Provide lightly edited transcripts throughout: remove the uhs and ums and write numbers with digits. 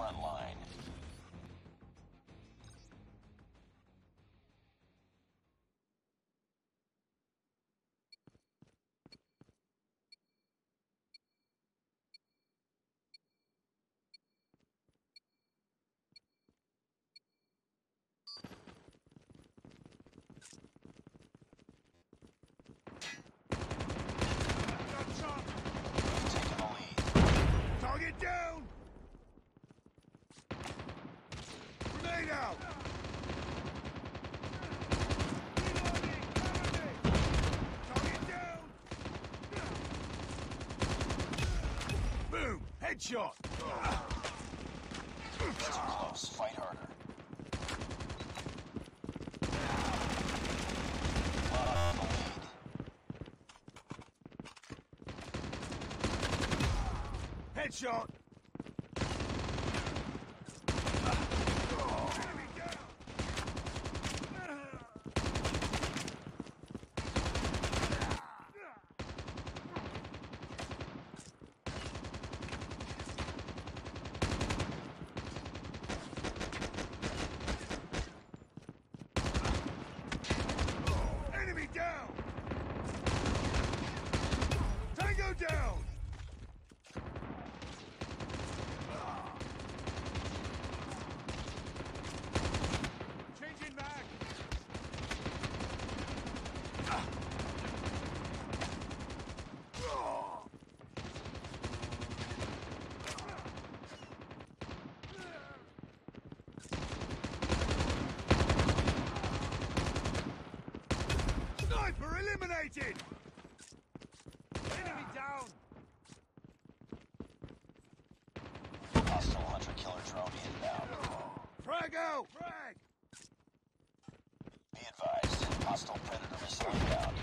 front line. Target down! Grenade out! Target down! Boom! Headshot! Too close. Fight harder. Lost the lead. Headshot! Enemy down! Tango down! Changing back! Sniper eliminated! Enemy down! Hostile hunter-killer drone inbound. Frag out! Frag! Be advised. Hostile predator missile inbound.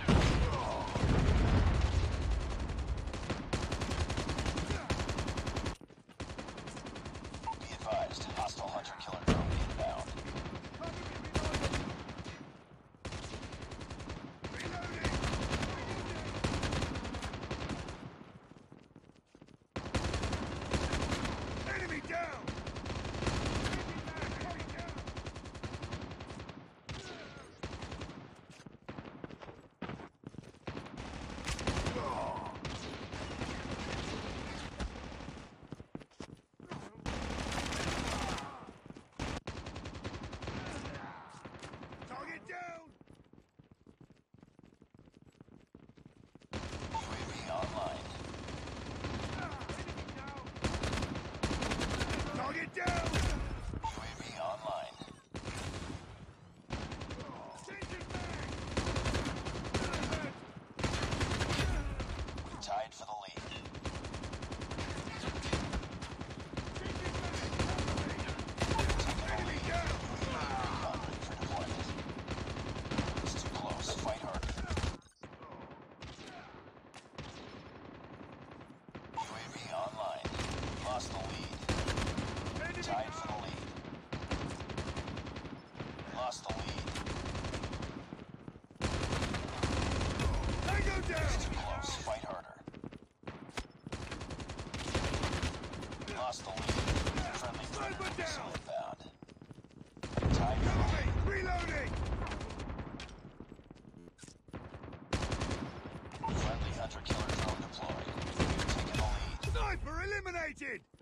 Be advised. Hostile hunter-killer drone inbound. Reloading! Enemy down! Enemy down! Target down! UAV online. Target down! UAV online. Changing back! Tied for the lead. Enemy down! Recon ready for deployment. It's too close. Fight harder. UAV online. Lost the lead. Enemy Tied for the lead. Lost the lead. Tango down! Too close. Fight harder. Lost the lead. Friendly predator missile inbound. Tied for the Cover me! lead. Reloading! Friendly hunter-killer drone deployed. Taking the lead. Sniper eliminated!